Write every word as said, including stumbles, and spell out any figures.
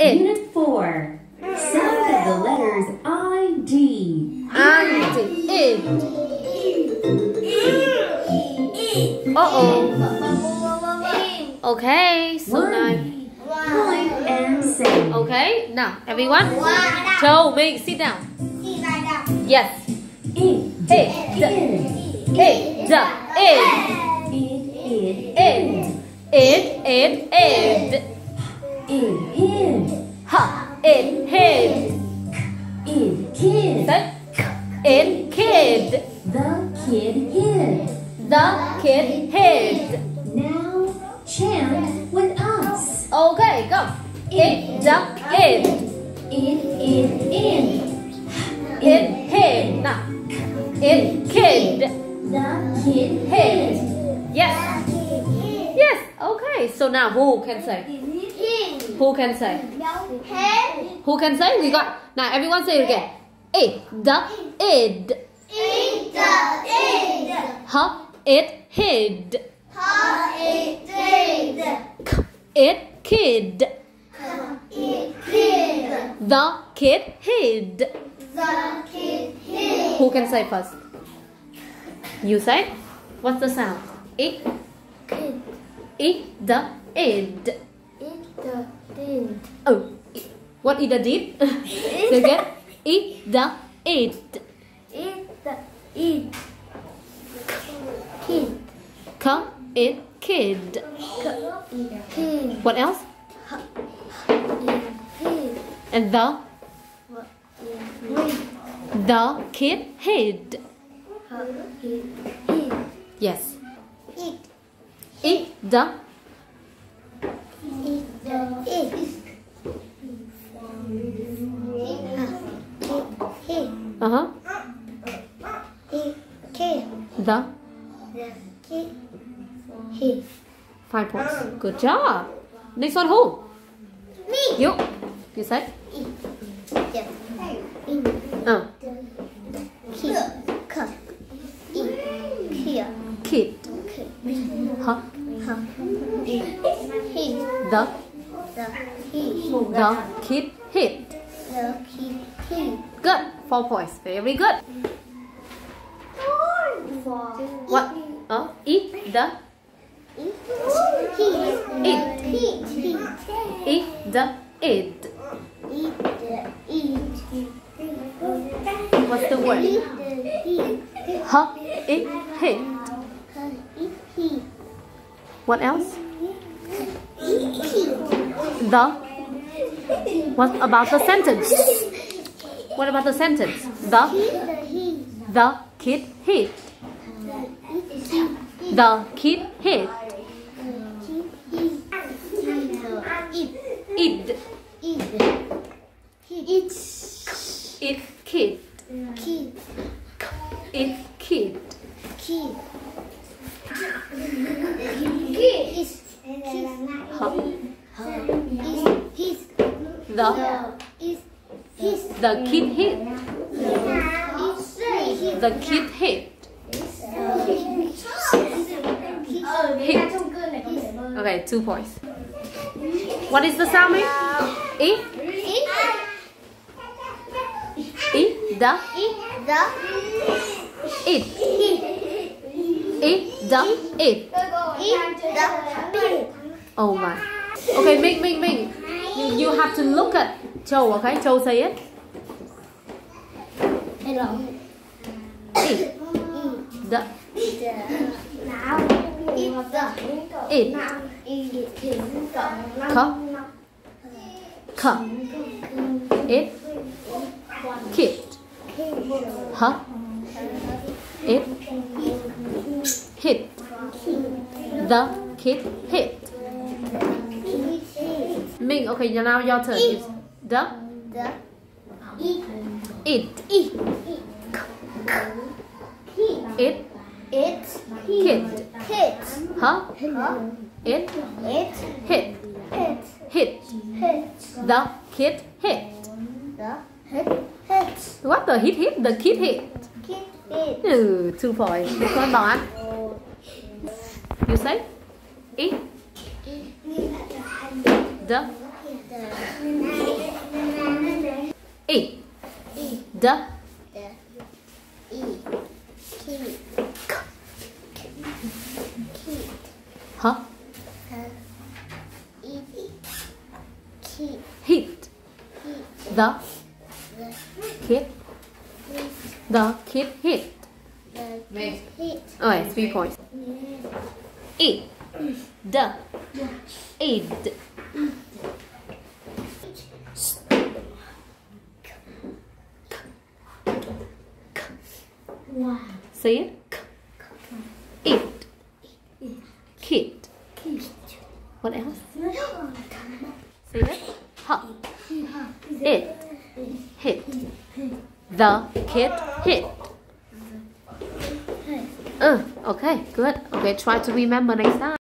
It. Unit four. Sound of the letters I D. I D. It. Uh-oh. Okay, so now. Point and say. Okay, now everyone. Châu, Minh, sit down. Yes. It. It. It. It. The. It. It. It. It. It. It. It. It. Ha. It. Hid. It. Kid. Say. It. Kid. The kid hid. The kid hid. Now chant with us. Okay, go. It. The. It. It. It. It. It. Hid. Now. It. Kid. The kid hid. Yes. Yes. Okay. So now who can say? Who can say? Who can say? We got. Now everyone say it again. It. The. Id. It the id. Huh. It hid. Ha it did. It kid. It kid. The kid hid. The kid hid. Who can say first? You say. What's the sound? It. Kid. It the id. It the did. Oh. What is the did? Say again. It the it. It the it. Kid. Come it kid. Kid. What else? Kid. And the Read. the kid hid. It. It. Yes. It. It the It the it. It. uh huh. It. Kid. The The kid. He. five points. Good job. Next one who? Me. You. You say. The. In. Uh. Kid. Cup. In. Here. Kid. Huh. Huh. He. The The. He. the kid hid. The kid. He. Good. Four points. Very good. What? Uh, eat the He. It. He. eat the id. Eat the eat. What's the word? Eat the eat. Huh. It hid. Eat he. What else? Eat he. The. What about the sentence? What about the sentence? The The he. the kid hid. The kid hid. Id. It's It kid. kid. It kid. Kid. Kid is Huh. his. The Is his. the kid hid. Is The kid hid. Hid. Okay, two points. What is the sound? It. It the the it. It the it. the Oh my. Okay, Ming, Ming, Ming. You, you have to look at Châu, okay? Châu, say it. hello It. The now it the it. it Come. Come. It. Kid. Huh? It. Hit. The kid hit. Ming, okay, now your turn. Is the the it it. it It. it Kid. kid Huh? huh It. it Hit. it Hit. hit The kid hit. the hit hit What the hit hit? The kid hit. kid hit Ừ, two points. Next one, Bảo Anh. You say? It. The. the E. E. D. The. E. Key. Key. Huh? E. Key. Hit. The The. kid. The kid hit. The. Hit. Okay, three points. E. D. Id. Wow. Say it. It. Kid. What else? Say it. Huh. It. Hit. The kid hit. Uh, okay, good. Okay, try to remember next time.